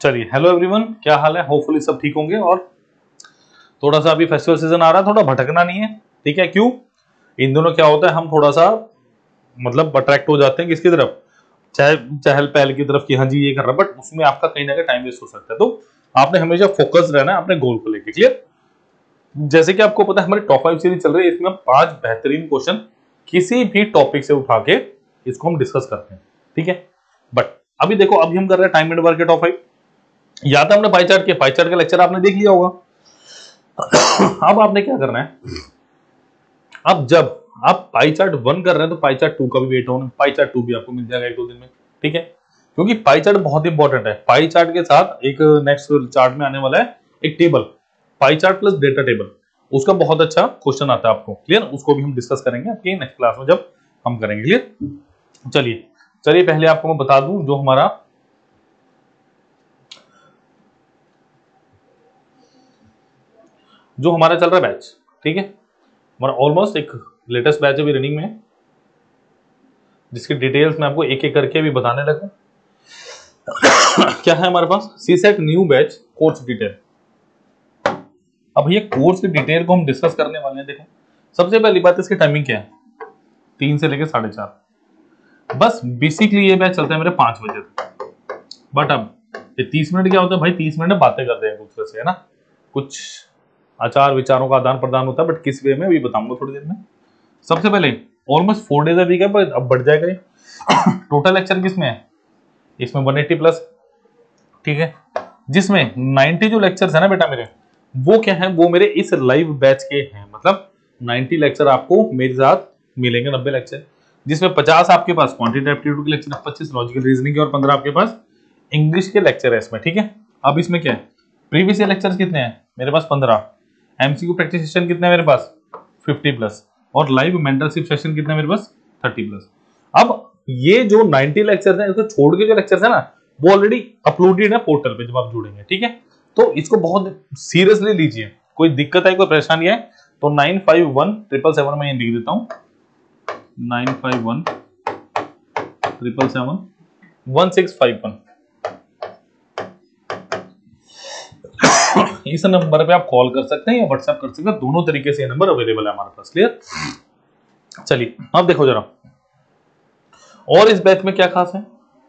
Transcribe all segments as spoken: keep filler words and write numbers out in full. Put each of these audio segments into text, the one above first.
चलिए, hello everyone, क्या हाल है? होपफुली सब ठीक होंगे। और थोड़ा सा अभी फेस्टिवल सीजन आ रहा है, थोड़ा भटकना नहीं है, ठीक है? क्यों? इन दोनों क्या होता है, हम थोड़ा सा मतलब अट्रैक्ट हो जाते हैं किसकी तरफ, चाहे चहल पहल की तरफ कि हाँ जी ये कर रहा है, बट उसमें आपका कहीं ना कहीं टाइम वेस्ट हो सकता है। तो आपने हमेशा फोकस रहना है अपने गोल को लेकर। क्लियर? जैसे कि आपको पता है हमारी टॉप फाइव सीरीज चल रही है, इसमें पांच बेहतरीन क्वेश्चन किसी भी टॉपिक से उठा के इसको हम डिस्कस करते हैं, ठीक है? बट अभी देखो, अभी हम कर रहे हैं टाइम एंड वर्क के टॉप फाइव। या तो हमने पाई चार्ट के पाई चार्ट का लेक्चर आपने देख लिया होगा। अब आपने क्या करना है, अब जब आप पाई चार्ट वन कर रहे हैं तो पाई चार्ट टू का भी वेट होना, पाई चार्ट टू भी आपको मिल जाएगा एक दो दिन में, ठीक है? क्योंकि पाई चार्ट बहुत इंपॉर्टेंट है। पाई चार्ट के साथ एक नेक्स्ट चार्ट में आने वाला है एक table, pie chart plus data table, उसका बहुत अच्छा क्वेश्चन आता है आपको। क्लियर? उसको भी हम डिस्कस करेंगे आपकी नेक्स्ट क्लास में जब हम करेंगे। क्लियर? चलिए चलिए पहले आपको मैं बता दूं जो हमारा जो हमारा चल रहा है बैच, ठीक है? हमारा ऑलमोस्ट एक लेटेस्ट बैच अभी रनिंग में है, जिसकी डिटेल्स मैं आपको एक एक करके अभी बताने लगा। क्या है हमारे पास? C set new batch course detail. अब ये कोर्स की डिटेल को हम डिस्कस करने वाले हैं। देखो, सबसे पहली बात इसकी टाइमिंग क्या है, तीन से लेकर साढ़े चार। बस बेसिकली ये बैच चलता है मेरे पांच बजे तक। बट अब ये तीस मिनट क्या होता है भाई, तीस मिनट बातें करते हैं एक दूसरे से, है ना? कुछ आचार विचारों का आदान प्रदान होता है, बट किस वे में अभी बताऊंगा थोड़ी देर में। सबसे पहले ऑलमोस्ट फोर डेज वीक है, पर अब बढ़ जाएगा ये। टोटल लेक्चर किसमें है? इसमें वन एट्टी प्लस, ठीक है? जिसमें नाइन्टी जो लेक्चर्स है ना बेटा मेरे, वो क्या है, वो मेरे इस लाइव बैच के हैं। मतलब नाइन्टी लेक्चर आपको मेरे साथ मिलेंगे, नब्बे लेक्चर, जिसमें पचास आपके पास क्वांटिटेटिव एप्टीट्यूड के लेक्चर, पच्चीस लॉजिकल रीजनिंग के और पंद्रह आपके पास इंग्लिश के लेक्चर है इसमें, ठीक है? अब इसमें क्या है, प्रीवियस ईयर लेक्चर्स कितने हैं मेरे पास? पंद्रह। एमसीक्यू प्रैक्टिस सेशन कितने हैं मेरे पास? Fifty plus. और लाइव मेंटरशिप सेशन कितने हैं मेरे पास? Thirty plus. अब ये जो नाइन्टी लेक्चर्स हैं, इसको छोड़ के जो लेक्चर्स है ना, वो ऑलरेडी अपलोडेड है पोर्टल पे जब आप जुड़ेंगे, ठीक है? तो इसको बहुत सीरियसली लीजिए। कोई दिक्कत है, कोई परेशानी है तो nine five one triple seven में लिख देता हूं, nine five one triple seven one six five one. इस नंबर पे आप कॉल कर सकते हैं या व्हाट्सएप कर सकते हैं, दोनों तरीके से ये नंबर अवेलेबल है हमारे पास। क्लियर? चलिए अब देखो जरा, और इस बैच में क्या खास है।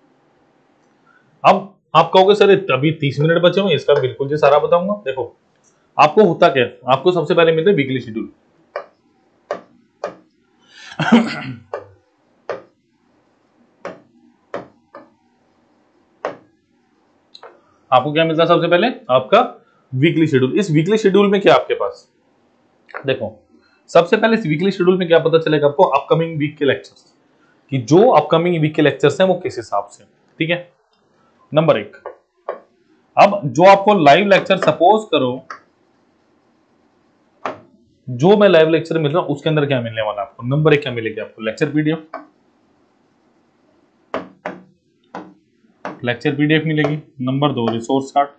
अब आप कहोगे सर अभी तीस मिनट बचे हुए, इसका बिल्कुल जी सारा बताऊंगा। देखो, आपको होता क्या, आपको सबसे पहले मिलता है वीकली शेड्यूल। आपको क्या मिलता है सबसे पहले? आपका वीकली शेड्यूल। इस वीकली शेड्यूल में क्या आपके पास, देखो सबसे पहले इस वीकली शेड्यूल में क्या पता चलेगा आपको, अपकमिंग वीक के लेक्चर्स, कि जो अपकमिंग वीक के लेक्चर्स हैं वो किस हिसाब से, ठीक है? नंबर एक, अब जो आपको लाइव लेक्चर, सपोज करो जो मैं लाइव लेक्चर मिल रहा हूं उसके अंदर क्या मिलने वाला आपको? नंबर एक क्या मिलेगी आपको? लेक्चर पीडीएफ, लेक्चर पीडीएफ मिलेगी। नंबर दो, रिसोर्स कार्ड।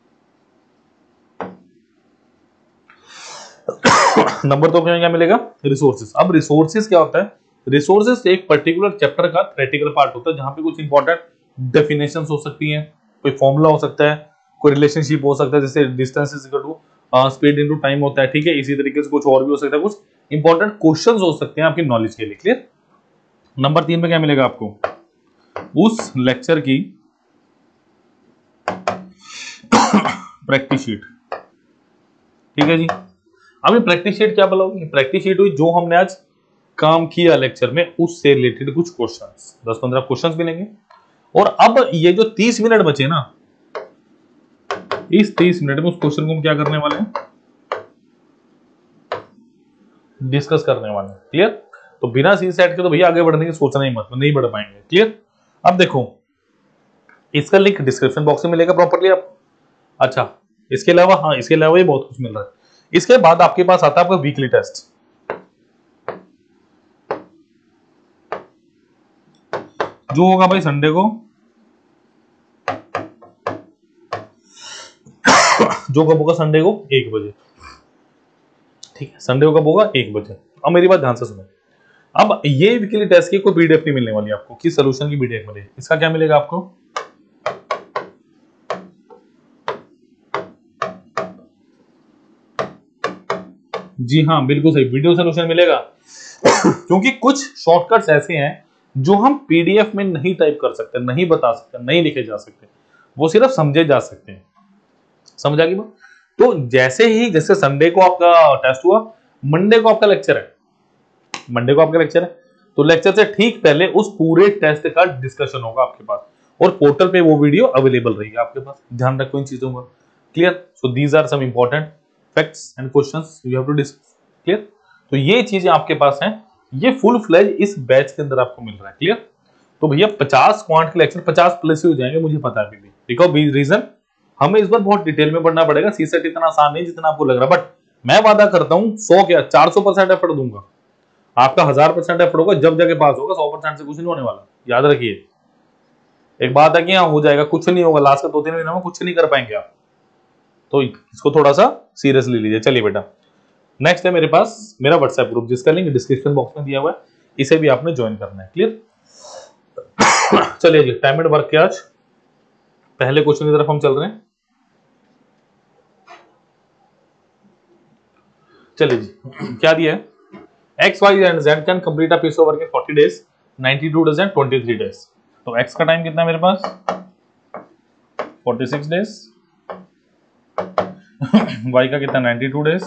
नंबर दो क्या मिलेगा? रिसोर्सेज। अब रिसोर्सेज क्या होता है? रिसोर्सेज एक पर्टिकुलर चैप्टर का थ्योरेटिकल पार्ट होता है, जहां पे कुछ इंपॉर्टेंट डेफिनेशंस हो सकती हैं, कोई फॉर्मूला हो सकता है, कोई रिलेशनशिप हो सकता है, जैसे distance is equal to speed into time होता है, ठीक है? इसी तरीके से कुछ और भी हो सकता है, कुछ इंपॉर्टेंट क्वेश्चंस हो सकते हैं आपकी नॉलेज के लिए। क्लियर? नंबर तीन में क्या मिलेगा आपको? उस लेक्चर की प्रैक्टिस शीट, ठीक है जी? अब ये प्रैक्टिस शीट क्या बोलोगे? प्रैक्टिस शीट हुई जो हमने आज काम किया लेक्चर में, उससे रिलेटेड कुछ क्वेश्चंस, दस पंद्रह क्वेश्चंस मिलेंगे। और अब ये जो तीस मिनट बचे ना, इस तीस मिनट में उस क्वेश्चन को हम क्या करने वाले हैं? डिस्कस करने वाले हैं। क्लियर? तो बिना सी सेट के तो भैया आगे बढ़ने की सोचना ही मत, नहीं बढ़ पाएंगे। क्लियर? अब देखो, इसका लिंक डिस्क्रिप्शन बॉक्स में मिलेगा प्रॉपर्ली। आप अच्छा, इसके अलावा हाँ इसके अलावा ये बहुत कुछ मिल रहा है। इसके बाद आपके पास आता है आपका वीकली टेस्ट, जो होगा भाई संडे को, जो कब होगा? संडे को एक बजे, ठीक है? संडे को कब होगा? एक बजे। अब मेरी बात ध्यान से सुनो, अब ये वीकली टेस्ट की कोई पीडीएफ नहीं मिलने वाली आपको, किस सोल्यूशन की पीडीएफ मिलेगी? इसका क्या मिलेगा आपको? जी हाँ, बिल्कुल सही, वीडियो सोल्यूशन मिलेगा। क्योंकि कुछ शॉर्टकट्स ऐसे हैं जो हम पीडीएफ में नहीं टाइप कर सकते, नहीं बता सकते, नहीं लिखे जा सकते, वो सिर्फ समझे जा सकते हैं। समझ आ गई बात? तो जैसे ही, जैसे संडे को आपका टेस्ट हुआ, मंडे को आपका लेक्चर है, मंडे को आपका लेक्चर है, तो लेक्चर से ठीक पहले उस पूरे टेस्ट का डिस्कशन होगा आपके पास, और पोर्टल पे वो वीडियो अवेलेबल रहेगी आपके पास। ध्यान रखो इन चीजों का। Clear? So these are some important facts and questions you have to discuss. Clear? तो ये चीजें आपके पास हैं, ये फुल फ्लेज इस बैच के अंदर आपको मिल रहा है। क्लियर? तो भैया पचास क्वांट के लेक्चर पचास प्लस ही हो जाएंगे, मुझे पता है अभी भी। बिकॉज रीजन, हमें इस बार बहुत डिटेल में पढ़ना पड़ेगा। सीसेट इतना आसान नहीं जितना आपको लग रहा है, बट मैं वादा करता हूँ सौ क्या चार सौ परसेंट एफर्ट दूंगा। आपका हजार परसेंट एफर्ट होगा, जब जगह पास होगा, सौ परसेंट से कुछ नहीं होने वाला, याद रखिए। एक बात है कि हाँ हो जाएगा, कुछ नहीं होगा, लास्ट का दो तीन महीने में कुछ नहीं कर पाएंगे आप, तो इसको थोड़ा सा सीरियसली लीजिए। चलिए बेटा, नेक्स्ट है मेरे पास मेरा व्हाट्सएप ग्रुप, जिसका लिंक डिस्क्रिप्शन बॉक्स में दिया हुआ है, इसे भी आपने ज्वाइन करना है। क्लियर? चलिए जी, टाइम एंड वर्क के आज पहले क्वेश्चन की तरफ हम चल रहे हैं। चलिए जी, क्या दिया है? X Y and Z can complete a piece of work in forty days, ninety two days and twenty three days. तो एक्स का टाइम कितना है मेरे पास? फोर्टी सिक्स डेज, वाई का कितना? नाइंटी टू डेज,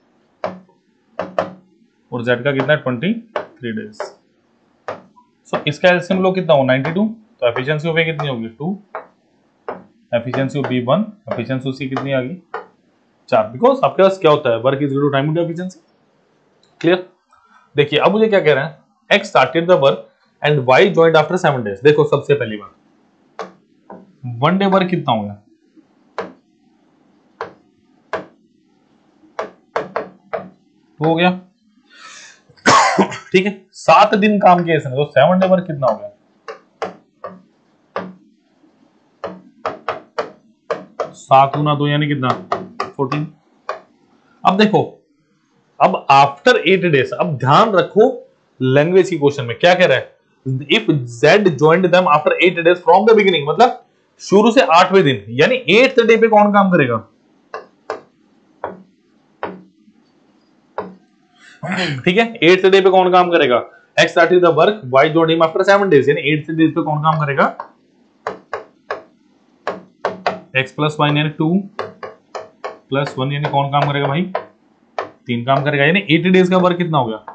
और जेड का कितना? Twenty three days. सो इसका एलसीएम लो कितना हो? नाइंटी टू, तो एफिशिएंसी ऑफ ए कितनी होगी? Two, efficiency of B one, efficiency of C कितनी आ गई? चार। बिकॉज आपके पास क्या होता है, work is equal to time into efficiency. Clear? देखिए अब मुझे क्या कह रहा है, X started the work and Y joined after seven days. देखो सबसे पहली बात, वन डे वर्क कितना हो गया? हो गया, ठीक है। सात दिन काम किया इसने, तो सेवन डे वर्क कितना हो गया? सात गुना दो यानी कितना? फोर्टीन। अब देखो, अब आफ्टर एट डेज, अब ध्यान रखो लैंग्वेज की क्वेश्चन में क्या कह रहा है, if Z joined them after eight days from the beginning, मतलब शुरू से आठवें दिन, यानी एट्थ डे पे कौन काम करेगा? ठीक है, एट्थ डे पे कौन काम करेगा? X started the work, Y joined him after seven days, यानी एट्थ डेज पे कौन काम करेगा? एक्स प्लस वाई यानी टू प्लस वन, यानी कौन काम करेगा भाई? तीन काम करेगा, यानी एटी डेज का वर्क कितना हो गया?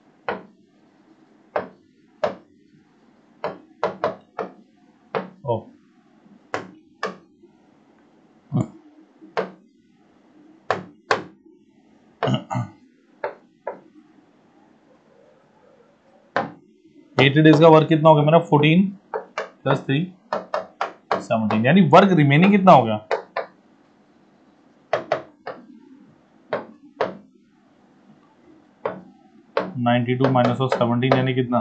ओ एटी डेज का वर्क कितना हो गया मेरा? फोर्टीन प्लस थ्री सेवनटीन, यानी वर्क रिमेनिंग कितना हो गया? Ninety two minus of seventeen, यानी कितना?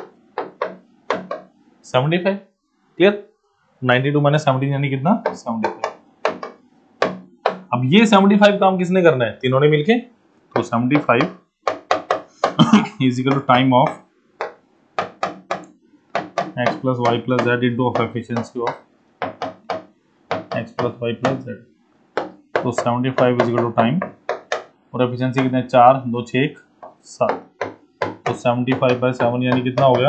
Seventy five. Clear? Ninety two minus seventeen यानी कितना? Seventy five. अब ये सेवेंटी फाइव काम किसने करना है? तीनों ने मिलके। तो seventy five is equal to time of x plus Y plus Z into of efficiency of x plus Y plus Z. तो seventy five is equal to time, और एफिशिएंसी कितने? चार, दो, छः, एक, सात। तो सेवेंटी फाइव बाई सेवन यानी कितना हो गया?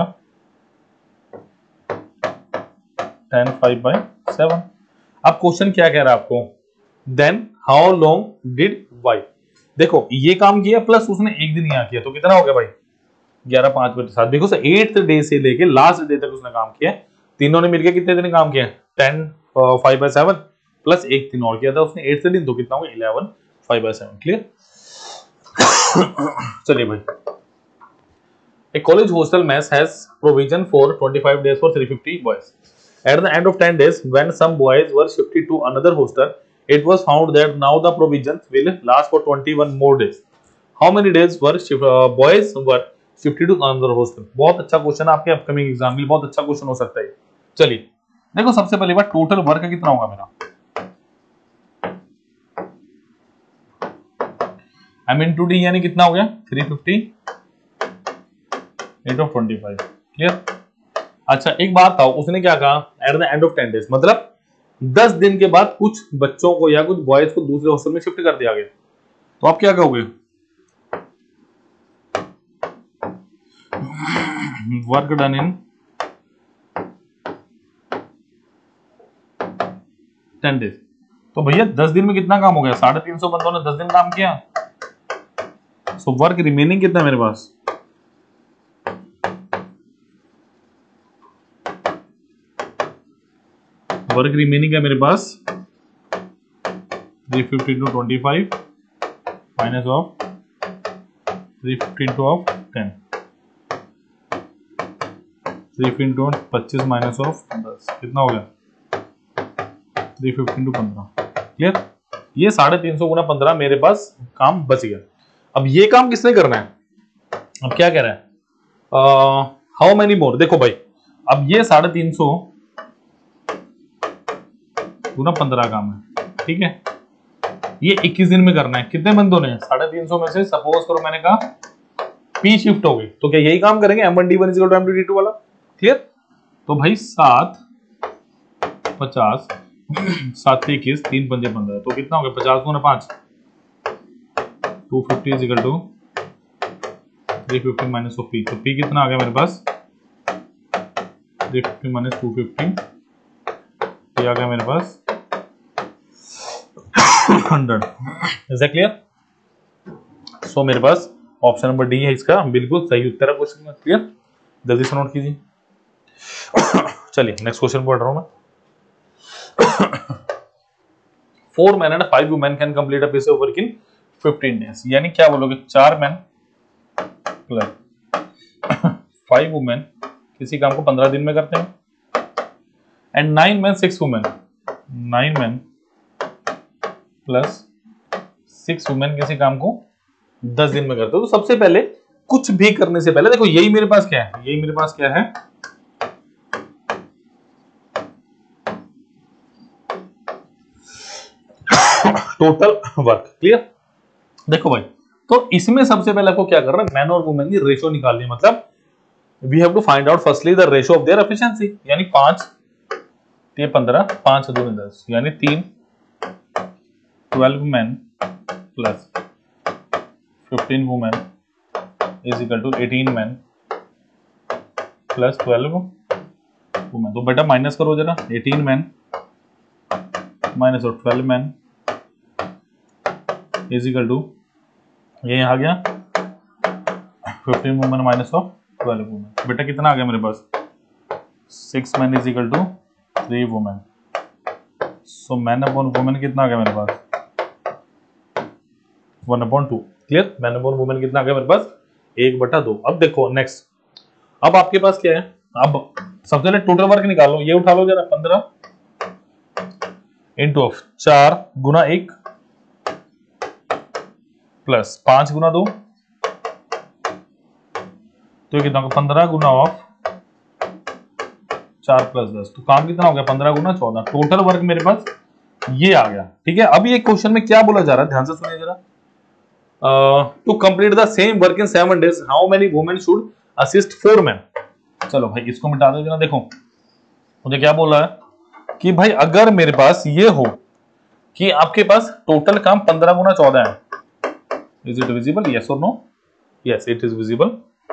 Ten five by seven. अब क्वेश्चन क्या कह रहा है आपको? Then how long did Y? देखो ये काम किया प्लस उसने एक दिन यहाँ किया, तो कितना हो गया भाई? ग्यारह, पांच बटे सात। बिकॉज एट्थ डे से लेके लास्ट डे तक उसने काम किया, तीनों ने मिलकर कितने दिन काम किया? Ten five by seven plus एक दिन और किया था उसने एट्थ दिन, तो कितना हो गया? Eleven five by seven. Clear? चलिए भाई, A college hostel mess has provision for twenty-five days for three hundred fifty boys. At the end of ten days, when some boys were shifted to another hostel, it was found that now the provisions will last for twenty-one more days. How many days were shift, uh, boys were shifted to another hostel? बहुत अच्छा question आपके upcoming exam के लिए, बहुत अच्छा question हो सकता है। चलिए देखो, सबसे पहली बात, टोटल वर्क कितना होगा मेरा? एम इन टू डी यानी कितना हो गया? Three fifty eight of twenty five. Clear? अच्छा एक बात था, उसने क्या कहा? At the end of ten days, मतलब दस दिन के बाद कुछ बच्चों को या कुछ बॉयज को दूसरे हॉस्टल में शिफ्ट कर दिया गया। तो आप क्या कहोगे? Work done in ten days. तो भैया दस दिन में कितना काम हो गया? साढ़े तीन सौ बंदों ने दस दिन काम किया। सो वर्क रिमेनिंग कितना है मेरे पास? वर्क रिमेनिंग है मेरे पास three fifty two twenty five minus of three fifty two of ten, three fifty पच्चीस माइनस ऑफ दस, कितना हो गया? थ्री फिफ्टी टू पंद्रह। क्लियर? ये साढ़े तीन सौ गुना पंद्रह मेरे पास काम बच गया। अब ये काम किसने करना है? अब क्या कह रहा है? How many more? देखो भाई, अब ये साढ़े तीन सौ गुना पंद्रह काम है, ठीक है? ये इक्कीस दिन में करना है। कितने बंदों ने? साढ़े तीन सौ में से सपोज करो मैंने कहा पी शिफ्ट हो गई, तो क्या यही काम करेंगे? M one D one is equal to M two D two वाला। क्लियर? तो भाई सात पचास सात इक्कीस तीन पंजे पंद्रह, तो कितना हो गया? पचास गुना पांच, two fifty is equal to three fifty minus of P. तो पी कितना आ गया मेरे पास? Three fifty minus two fifty, P आ गया मेरे पास hundred. Is that clear? So मेरे पास ऑप्शन नंबर डी है इसका बिल्कुल सही उत्तर है क्वेश्चन में। क्लियर? जल्दी से नोट कीजिए। चलिए नेक्स्ट क्वेश्चन पढ़ रहा हूं मैं। Four man and five women can complete a piece of work in fifteen days. यानी क्या बोलोगे? चार मैन प्लस फाइव वुमेन किसी काम को पंद्रह दिन में करते हैं, and nine man six women, nine man plus six women किसी काम को दस दिन में करते हो। तो सबसे पहले कुछ भी करने से पहले देखो, यही मेरे पास क्या है? यही मेरे पास क्या है? Total work. क्लियर? देखो भाई, तो इसमें सबसे पहले आपको क्या करना है? मैन और वुमेन की रेशियो निकालनी है। मतलब we have to find out firstly the ratio of their efficiency. यानी पांच ये पंद्रह, पांच दो दस, यानी तीन twelve man plus fifteen women is equal to eighteen man plus twelve women. तो बेटा माइनस करो जरा, एटीन मैन माइनस और twelve man is equal to, ये आ गया fifteen women minus of twelve women. बेटा कितना आ गया मेरे पास? Six man is equal to three women. So man upon women कितना आ गया मेरे पास? One upon two. Clear? Man upon women कितना आ गया मेरे पास? एक बटा दो। अब देखो नेक्स्ट, अब आपके पास क्या है? अब सबसे पहले टोटल वर्क निकालो। ये उठा लो जरा, पंद्रह इंटू ऑफ चार गुना एक प्लस पांच गुना दो, तो कितना होगा? पंद्रह गुना ऑफ चार प्लस दस, तो काम कितना हो गया? पंद्रह गुना चौदह। टोटल वर्क मेरे पास ये आ गया। ठीक है? अब ये क्वेश्चन में क्या बोला जा रहा है, ध्यान से सुनिए जरा। To complete the same work in seven days how many women should assist four man. चलो भाई इसको मिटा दो जरा। देखो मुझे क्या बोला है कि भाई अगर मेरे पास ये हो कि आपके पास टोटल काम पंद्रह गुना चौदह है, इज इट विजिबल? यस और no? Yes it is visible.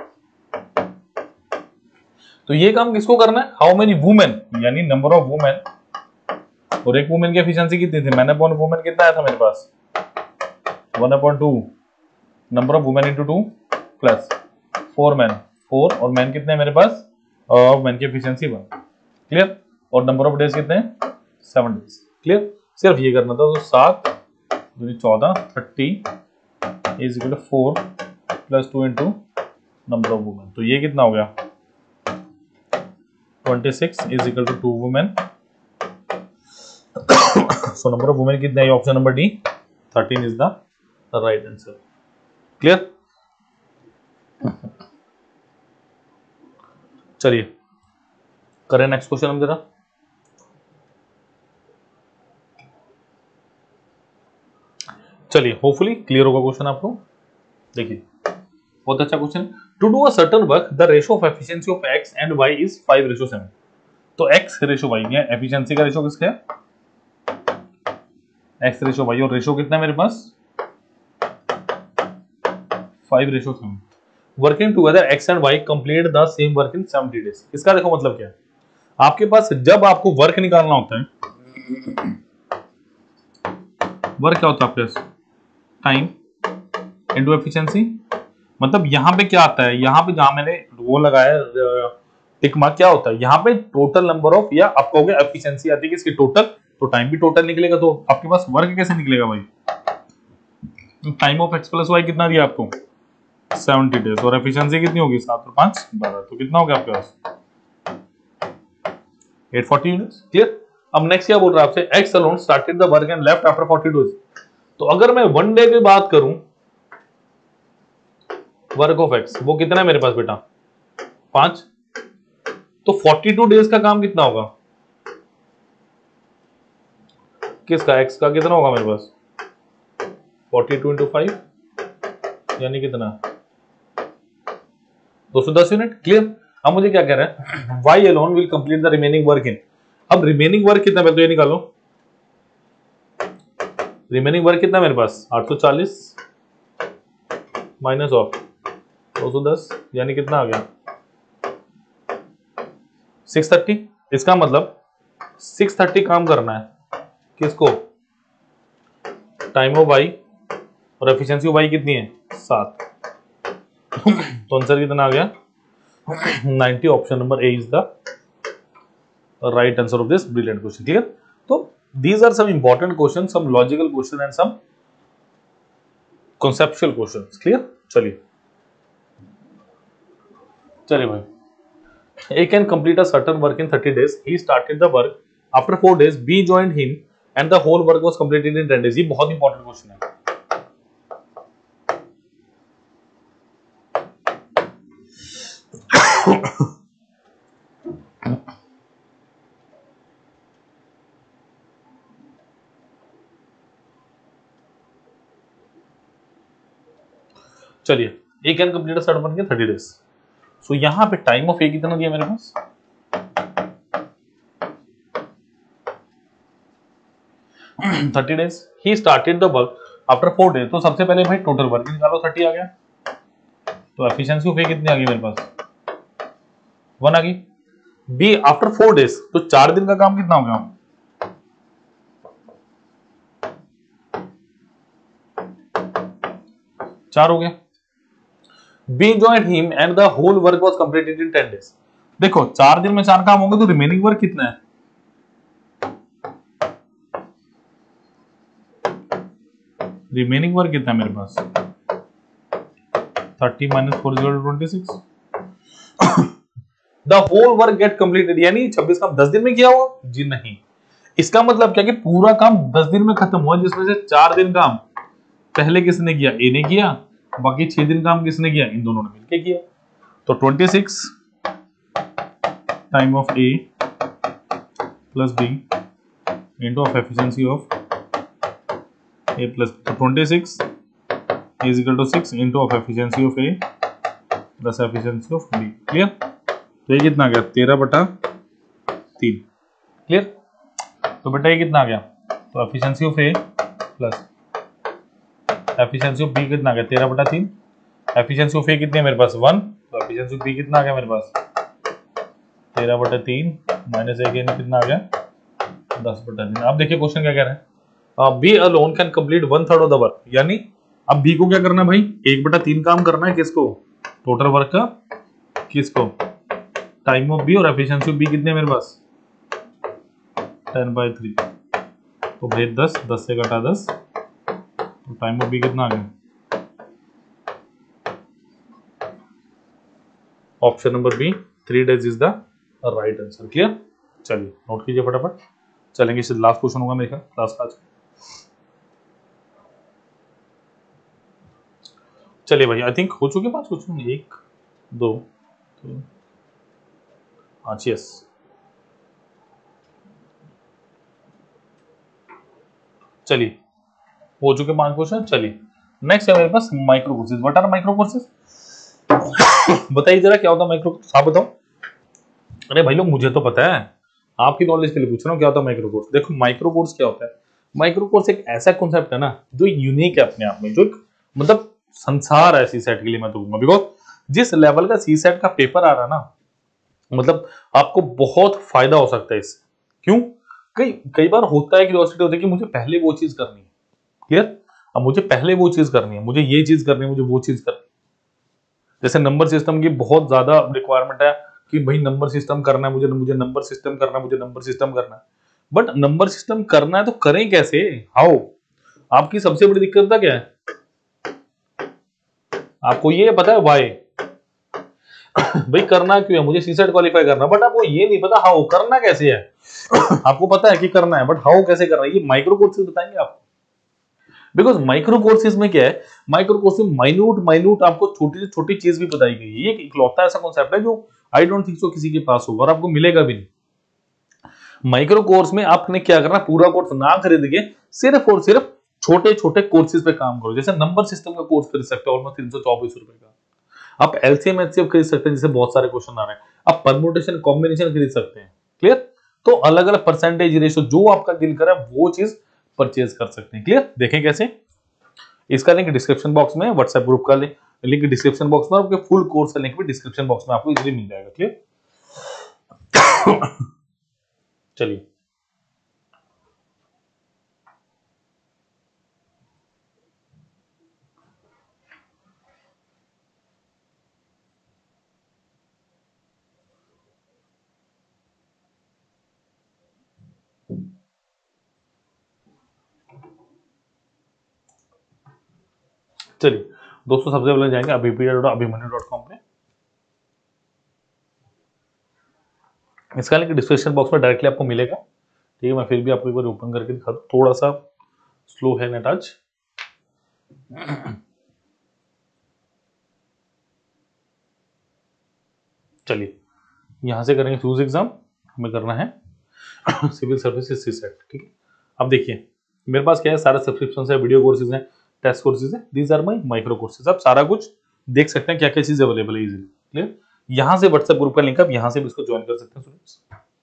तो ये काम किसको करना है? हाउ मेनी वुमेन, यानी नंबर ऑफ वुमेन, और एक वुमेन की एफिशिएंसी कितनी थी? मैन अपॉन वुमेन कितना आया था मेरे पास? One upon two, number of women into two plus four man, four, और मैन कितने मेरे पास? और मैन की एफिशिएंसी वन। क्लियर? और नंबर ऑफ डेज कितने? Seven days. क्लियर? सिर्फ ये करना था। तो सात चौदह thirty is equal to four plus two into number of women. तो ये कितना हो गया? Twenty six is equal to two women. So number of women कितना है? Option number D thirteen is the right answer. Clear? चलिए करें next question हम जरा। चलिए होपफुली क्लियर होगा क्वेश्चन आपको। देखिए बहुत अच्छा question. To do a certain work the ratio of efficiency of X and Y is five ratio seven. तो एक्स रेशियो वाई है, एफिशिएंसी का रेशियो किसका है? एक्स रेशियो वाई, और रेशियो कितना है मेरे पास? Five ratio seven. Working together X and Y complete the same work in seventy days. इसका देखो मतलब क्या है, आपके पास जब आपको वर्क निकालना होता है, वर्क क्या होता है आपके पास, टाइम इनटू एफिशिएंसी। मतलब यहां पे क्या आता है, यहां पे जहां मैंने वो लगाया टिक मार्क, क्या होता है यहाँ पे टोटल नंबर ऑफ, या आप कहोगे एफिशिएंसी आती है कि इसकी टोटल, तो टाइम भी टोटल निकलेगा। तो आपके पास वर्क कैसे निकलेगा भाई, time of X plus Y कितना दिया आपको सेवेंटी डेज, और एफिशिएंसी कितनी होगी सात और पांच बारह, तो कितना हो गया आपके पास एट फोर्टी यूनिट्स। क्लियर। अब नेक्स्ट क्या बोल रहा है आपसे, X alone started the work and left after forty days. तो अगर मैं वन डे की बात करूं, वर्क ऑफ एक्स वो कितना है मेरे पास बेटा पांच, तो फोर्टी टू डेज का काम कितना होगा, किसका एक्स का कितना होगा मेरे पास फोर्टी टू इंटू फाइव यानी कितना दो सौ दस यूनिट। क्लियर। अब मुझे क्या कह रहा है, Y alone will complete the remaining work in. अब रिमेनिंग वर्क कितना है तो ये निकालो, रिमेनिंग वर्क कितना मेरे पास आठ सौ चालीस माइनस ऑफ दो सौ दस यानी कितना आ गया सिक्स थर्टी। इसका मतलब सिक्स थर्टी काम करना है किसको, टाइम ऑफ वाई, और एफिशिएंसी ऑफ वाई कितनी है सात। तो आंसर कितना आ गया ninety. Option number A is the right answer of this brilliant question. Clear. तो these are some important questions, some logical question and some conceptual questions. Clear? चलिए चलिए भाई, A can complete a certain work in thirty days. He started the work. After four days, B joined him and the whole work was completed in ten days. ये बहुत important question है। चलिए, A can complete a certain work in thirty days. So यहां पे time of A कितना दिया मेरे पास thirty days. He started the work after four days. तो सबसे पहले भाई टोटल वर्क निकालो, थर्टी आ गया। तो एफिशिएंसी ऑफ ए कितनी आ गई मेरे पास वन आ गई। बी आफ्टर फोर डेज, तो चार दिन का काम कितना हो गया चार हो गया। B joined him and the whole work was completed in ten days. देखो चार दिन में चार काम होंगे तो रिमेनिंग वर्क कितना है, रिमेनिंग वर्क कितना है मेरे पास thirty minus four zero twenty six. The whole work get completed, यानी छब्बीस काम दस दिन में किया हुआ जी नहीं। इसका मतलब क्या कि पूरा काम दस दिन में खत्म हुआ, जिसमें से चार दिन काम पहले किसने किया, ए ने किया, बाकी छह दिन काम किसने किया, इन दोनों ने मिलकर किया। तो twenty six time of A plus B into of efficiency of A plus, तो twenty six is equal to six into of efficiency of A plus efficiency of B. Clear. तो ये कितना आ गया तेरह बटा तीन। क्लियर। तो बेटा ये कितना आ गया, तो efficiency of A plus efficiency of B कितना आ गया तेरह बटा तीन। एफिशिएंसी ऑफ ए कितनी है मेरे पास वन, तो एफिशिएंसी ऑफ बी कितना आ गया मेरे पास तेरह बटा तीन माइनस एक कितना आ गया दस बटा तीन। अब देखिए क्वेश्चन क्या कह रहा है, B alone can complete one third of the work. यानी अब बी को क्या करना है भाई, एक बटा तीन काम करना है किसको, टोटल वर्क का, किसको, टाइम ऑफ बी, और एफिशिएंसी ऑफ बी कितनी है मेरे पास टेन बाई थ्री। तो भाई दस, दस से घटा दस, तो टाइम ऑफ बी कितना आ गया option number B three days is the right answer. Clear. चलिए नोट कीजिए फटाफट, चलेंगे इससे लास्ट क्वेश्चन होगा मेरे क्लास का। चलिए भाई आई थिंक हो चुके पांच क्वेश्चन, एक दो तीन पांच, यस। चलिए हो चुके पांच क्वेश्चन। चलिए नेक्स्ट है मेरे पास micro courses. What are micro courses, बताइए जरा क्या होता है माइक्रो कोर्स, आप बताओ। अरे भाई लोग मुझे तो पता है, आपकी नॉलेज के लिए पूछ रहा हूँ क्या होता है माइक्रो कोर्स। देखो माइक्रो कोर्स क्या होता है, माइक्रो कोर्स एक ऐसा कॉन्सेप्ट है ना जो यूनिक है अपने आप में, जो एक मतलब संसार है ऐसी सेट के लिए मैं तो कहूंगा। बिकॉज जिस लेवल का सी सेट का पेपर आ रहा है ना, मतलब आपको बहुत फायदा हो सकता है इससे। क्यों? कई कई बार होता है, क्यूरियोसिटी होती है कि मुझे पहले वो चीज करनी है, क्लियर। अब मुझे पहले वो चीज करनी है, मुझे ये चीज करनी है, मुझे वो चीज करनी है। जैसे नंबर सिस्टम की बहुत ज्यादा रिक्वायरमेंट है कि भाई नंबर सिस्टम करना है, मुझे मुझे नंबर सिस्टम करना है, मुझे नंबर सिस्टम करना है। बट नंबर सिस्टम करना है तो करें कैसे? हाउ? आपकी सबसे बड़ी दिक्कत क्या है? आपको ये पता है वाई भाई करना क्यों है, मुझे सीसेट क्वालिफाई करना, बट आपको ये नहीं पता हाउ करना कैसे है। आपको पता है कि करना है, बट हाउ कैसे करना है, ये माइक्रो कोर्सेज बताएंगे आपको। बिकॉज माइक्रो कोर्सेज में क्या है, माइक्रो कोर्स में माइन्यूट माइन्यूट आपको छोटी से छोटी चीज भी बताई गई है। ये इकलौता ऐसा कॉन्सेप्ट है जो आई डोंट थिंक सो किसी के पास होगा और आपको मिलेगा भी नहीं। माइक्रो कोर्स में आपने क्या करना, पूरा कोर्स ना खरीद के सिर्फ और सिर्फ छोटे छोटे कोर्सेज पे काम करो। जैसे नंबर सिस्टम का कोर्स खरीद सकते हो ऑलमोस्ट तीन सौ चौबीस रुपए का। आप एलसीएम एचसीएफ खरीद सकते हैं, जिससे बहुत सारे क्वेश्चन आ रहे हैं। आप परम्यूटेशन कॉम्बिनेशन खरीद सकते हैं, क्लियर। तो अलग अलग परसेंटेज रेशो जो आपका दिल करे वो चीज परचेज कर सकते हैं, क्लियर। देखें कैसे, इसका लिंक डिस्क्रिप्शन बॉक्स में, व्हाट्सएप ग्रुप का लिंक डिस्क्रिप्शन बॉक्स में, आपके फुल कोर्स का लिंक भी डिस्क्रिप्शन बॉक्स में आपको इजीली मिल जाएगा, क्लियर। चलिए चलिए दोस्तों, सबसे पहले जाएंगे Abhipriya dot Abhimanyu dot com पे। इसका लिंक डिस्क्रिप्शन बॉक्स में डायरेक्टली आपको मिलेगा, ठीक है। मैं फिर भी आपको एक बार ओपन करके दिखा दूं, थोड़ा सा स्लो है नेट आज। चलिए यहां से करेंगे चूज एग्जाम, हमें करना है सिविल सर्विसेज सीसेट, ठीक है। अब देखिए मेरे पास क्या है, सारा सब्सक्रिप्शन है, वीडियो कोर्सेज हैं, टेस्ट कोर्सेज है, these are my micro courses. आप सारा कुछ देख सकते हैं, क्या क्या चीज अवेलेबल है इजीली, क्लियर। यहां से व्हाट्सएप ग्रुप का लिंक आप यहां से भी इसको ज्वाइन कर सकते हैं स्टूडेंट्स।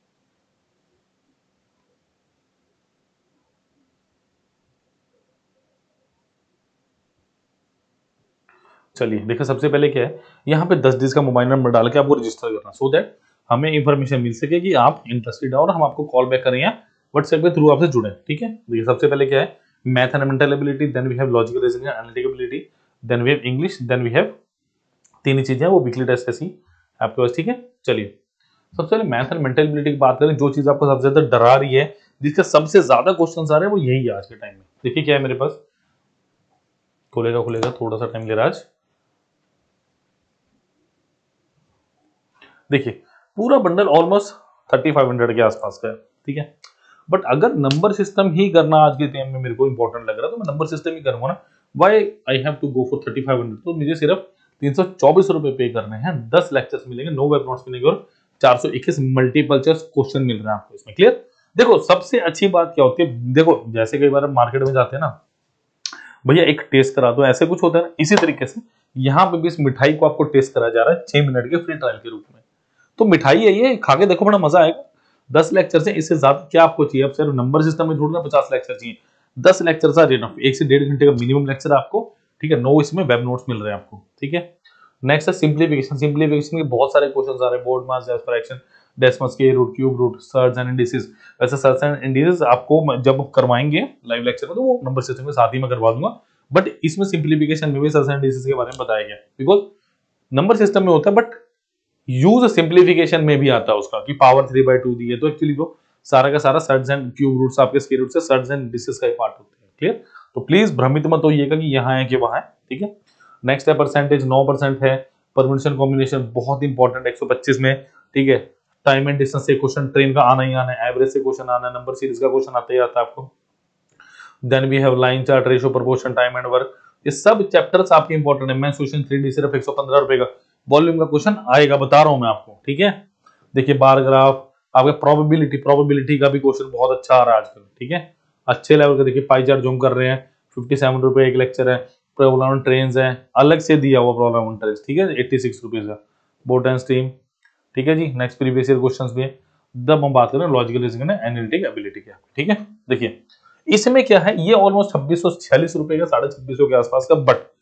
चलिए देखिए, सबसे पहले क्या है, यहाँ पे दस डिजिट का मोबाइल नंबर डाल के आपको रजिस्टर करना, सो दैट हमें इंफॉर्मेशन मिल सके कि आप इंटरेस्टेड हैं और हम आपको कॉल बैक करें या व्हाट्सएप के थ्रू आपसे जुड़े, ठीक है। देखिए सबसे पहले क्या है, math and mental ability, then we have logical reasoning and analytical ability, then we have English, then we have तीन ही चीजें, वो वीकली टेस्ट ऐसी आपके पास, ठीक है। चलिए सबसे पहले मैथ एंड मेंटल एबिलिटी की बात करें, जो चीज आपको सबसे ज्यादा डरा रही है, जिसके सबसे ज्यादा क्वेश्चन आ रहे हैं, वो यही है आज के टाइम में। देखिए क्या है मेरे पास, खुलेगा खुलेगा थोड़ा सा टाइम ले रहा आज। देखिए पूरा bundle almost thirty five hundred के आसपास का है, ठीक है। बट अगर नंबर सिस्टम ही करना आज के टाइम में मेरे को इंपॉर्टेंट लग रहा है, तो मैं नंबर सिस्टम ही करूंगा ना। Why I have to go for thirty five hundred, तो मुझे सिर्फ तीन सौ चौबीस रुपए पे करने हैं, दस लेक्चर्स मिलेंगे, नो वेब नोट्स मिलेंगे और चार सौ इक्कीस मल्टीपल चॉइस क्वेश्चन मिल रहे हैं आपको इसमें, क्लियर। देखो सबसे अच्छी बात क्या होती है, देखो जैसे कई बार मार्केट में जाते हैं ना, भैया एक टेस्ट करा दो, ऐसे कुछ होता है ना, इसी तरीके से यहाँ पे भी इस मिठाई को आपको टेस्ट करा जा रहा है छह मिनट के फ्री ट्रायल के रूप में। तो मिठाई है ये, खा के देखो, बड़ा मजा आएगा। दस लेक्चर से इससे ज्यादा क्या आपको चाहिए, अब सिर्फ नंबर सिस्टम में थोड़ा ना पचास लेक्चर चाहिए, दस लेक्चर आर इनफ, एक से डेढ़ घंटे का मिनिमम लेक्चर आपको, ठीक है। नो इसमें वेब नोट्स मिल रहे हैं आपको, ठीक है। नेक्स्ट है सिंप्लीफिकेशन। सिंप्लीफिकेशन के बहुत सारे क्वेश्चन आ रहे हैं, BODMAS, fraction, decimal square root, cube root, surds and indices. वैसे सर्ज एंड इंडिसेस आपको जब करवाएंगे लाइव लेक्चर में, तो वो नंबर सिस्टम के साथ ही मैं करवा दूंगा, बट इसमें सिंप्लीफिकेशन में भी सर्ज एंड इंडिसेस के बारे में बताया गया, बिकॉज नंबर सिस्टम में होता है बट यूज सिंप्लीफिकेशन में भी आता है उसका, कि पावर थ्री बाई टू दी है, तो एक्चुअली वो सारा का सारा सर्ज एंड क्यूब रूट्स आपके स्क्वायर रूट से सर्ज एंड डिसेस का ही पार्ट होते हैं, क्लियर। तो प्लीज भ्रमित मत होइएगा कि यहाँ है कि वहां है, ठीक है। नेक्स्ट है परसेंटेज, नौ परसेंट है। परम्यूटेशन कॉम्बिनेशन बहुत इंपॉर्टेंट, एक सौ पच्चीस में, ठीक है। टाइम एंड डिस्टेंस से क्वेश्चन ट्रेन का आना ही आना है, एवरेज से क्वेश्चन आना है, नंबर सीरीज का क्वेश्चन आता ही आता है आपको। Then we have line chart, ratio, proportion, time and work, ये सब चैप्टर्स आपके इंपॉर्टेंट है। मेंसुरेशन थ्री डी सिर्फ एक सौ पंद्रह रुपए का वॉल्यूम का क्वेश्चन आएगा, बता रहा हूं मैं आपको, ठीक है। देखिए बार ग्राफ, आपके प्रोबेबिलिटी प्रोबेबिलिटी का भी क्वेश्चन बहुत अच्छा आ रहा है आजकल, ठीक है, अच्छे लेवल का। देखिए पाई चार्ट जूम कर रहे हैं, फिफ्टी सेवन रुपए एक लेक्चर है। प्रॉब्लम ऑन ट्रेन्स है, अलग से दिया हुआ प्रॉब्लम ऑन ट्रेन्स, ठीक है, एट्टी सिक्स रुपीज का। बोट एंड स्ट्रीम, ठीक है जी। नेक्स्ट प्रीवियस ईयर क्वेश्चंस भी है। जब हम बात करें logical reasoning and analytic ability की, ठीक है। देखिए इसमें क्या है, ये ऑलमोस्ट छब्बीस सौ छियालीस रुपए का, साढ़े छब्बीस सौ के आसपास का, बट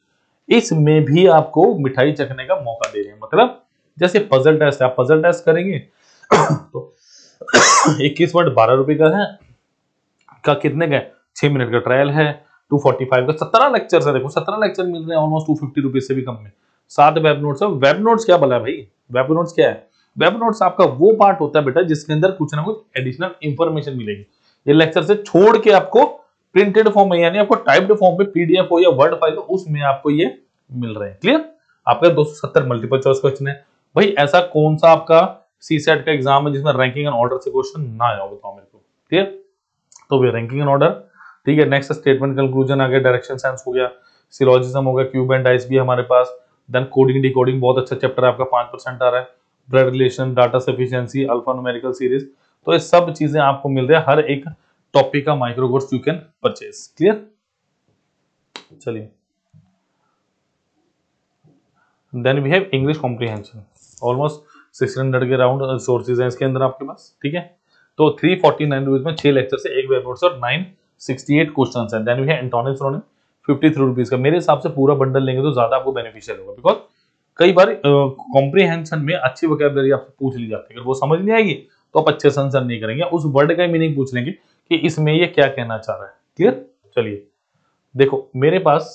इसमें भी आपको मिठाई चखने का मौका दे रहे हैं। मतलब जैसे पजल टेस्ट है, आप पजल टेस्ट करेंगे तो इक्कीस पॉइंट बारह रुपए का है, का कितने का, छह मिनट का ट्रायल है, टू फोर्टी फाइव का सत्रह लेक्चर है। देखो सत्रह लेक्चर मिल रहे हैं ऑलमोस्ट टू फिफ्टी रुपीज से भी कम में। सात वेब नोट्स है। वेब नोट्स क्या बोला भाई, वेब नोट्स क्या है? वेब नोट्स आपका वो पार्ट होता है बेटा जिसके अंदर कुछ ना कुछ एडिशनल इंफॉर्मेशन मिलेगी। ये लेक्चर से छोड़ के आपको प्रिंटेड फॉर्म में, यानी आपको टाइप्ड फॉर्म में पीडीएफ हो या वर्ड फाइल हो, उसमें आपको ये मिल रहे हैं। क्लियर? आपका दो सौ सत्तर मल्टीपल चॉइस क्वेश्चन है। भाई ऐसा कौन सा आपका सी सेट का एग्जाम है जिसमें रैंकिंग एंड ऑर्डर से क्वेश्चन ना आया हो, बताओ मेरे को। क्लियर? तो वे रैंकिंग एंड ऑर्डर, ठीक है। नेक्स्ट स्टेटमेंट कंक्लूजन आ गया, डायरेक्शन सेंस हो गया, सिलोजिज्म हो गया, क्यूब एंड डाइस भी है हमारे पास। देन कोडिंग डिकोडिंग बहुत अच्छा चैप्टर है आपका, पांच परसेंट आ रहा है। Blood relation, data sufficiency, alpha numerical series, तो ये सब चीजें आपको मिल रही है हर एक टॉपिक का micro course you can purchase. Clear? चलिए, then we have English comprehension, almost six hundred के राउंड सोर्सेज हैं इसके अंदर आपके पास, ठीक है। तो थ्री फोर्टी नाइन रुपीज में छह लेक्चर से एक वेब नोट्स और नाइन सिक्सटी एट क्वेश्चंस हैं। Then we have antonym synonym fifty three rupees का। मेरे हिसाब से पूरा बंडल लेंगे तो ज्यादा आपको बेनिफिशियल होगा, बिकॉज कई बार कॉम्प्रिहेंशन में अच्छी वोकैबुलरी आपसे पूछ ली जाती है, अगर वो समझ नहीं आएगी तो आप अच्छे से आंसर नहीं करेंगे, उस वर्ड का मीनिंग पूछ लेंगे कि इसमें ये क्या कहना चाह रहा है। क्लियर? चलिए देखो, मेरे पास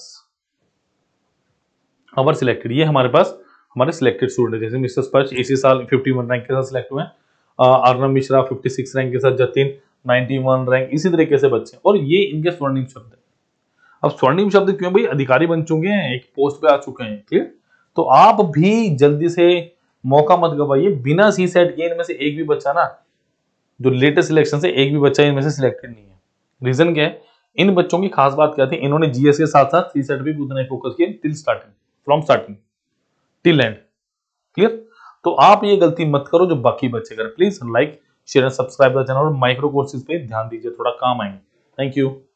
अवर सिलेक्टेड, ये हमारे पास हमारे सिलेक्टेड स्टूडेंट है, जैसे मिस्टर स्पर्श इसी साल फिफ्टी वन रैंक के साथ सिलेक्ट हुए हैं, Arnab Mishra fifty six rank के साथ, जतिन नाइंटी वन रैंक, इसी तरीके से बच्चे, और ये इनके स्वर्णिम शब्द है। अब स्वर्णिम शब्द क्यों भाई? अधिकारी बन चुके हैं, एक पोस्ट पे आ चुके हैं। क्लियर? तो आप भी जल्दी से मौका मत गवाइए। बिना सी सेट के इनमें से एक भी बच्चा ना, जो लेटेस्ट सिलेक्शन से एक भी बच्चा इनमें से सिलेक्टेड नहीं है। रीजन क्या है? इन बच्चों की खास बात क्या थी, इन्होंने जीएस के साथ साथ सी सेट भी उतना फोकस किया till starting, from starting till end. Clear? तो आप ये गलती मत करो जो बाकी बच्चे करें। Please like share and subscribe the channel और माइक्रो कोर्सेज पे ध्यान दीजिए, थोड़ा काम आएंगे। Thank you.